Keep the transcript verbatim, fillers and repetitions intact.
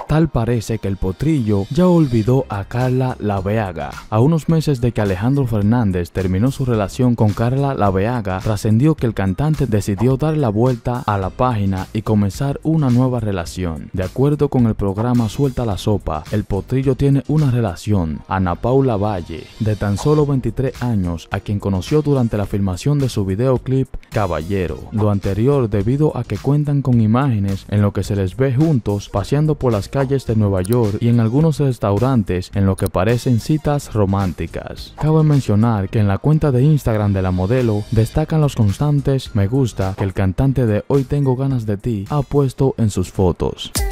Tal parece que el potrillo ya olvidó a Carla Laveaga. A unos meses de que Alejandro Fernández terminó su relación con Carla Laveaga, trascendió que el cantante decidió dar la vuelta a la página y comenzar una nueva relación. De acuerdo con el programa Suelta la Sopa, el potrillo tiene una relación, Ana Paula Valle, de tan solo veintitrés años, a quien conoció durante la filmación de su videoclip Caballero. Lo anterior debido a que cuentan con imágenes en lo que se les ve juntos paseando por las calles de Nueva York y en algunos restaurantes en lo que parecen citas románticas. Cabe mencionar que en la cuenta de Instagram de la modelo destacan los constantes me gusta que el cantante de Hoy Tengo Ganas de Ti ha puesto en sus fotos.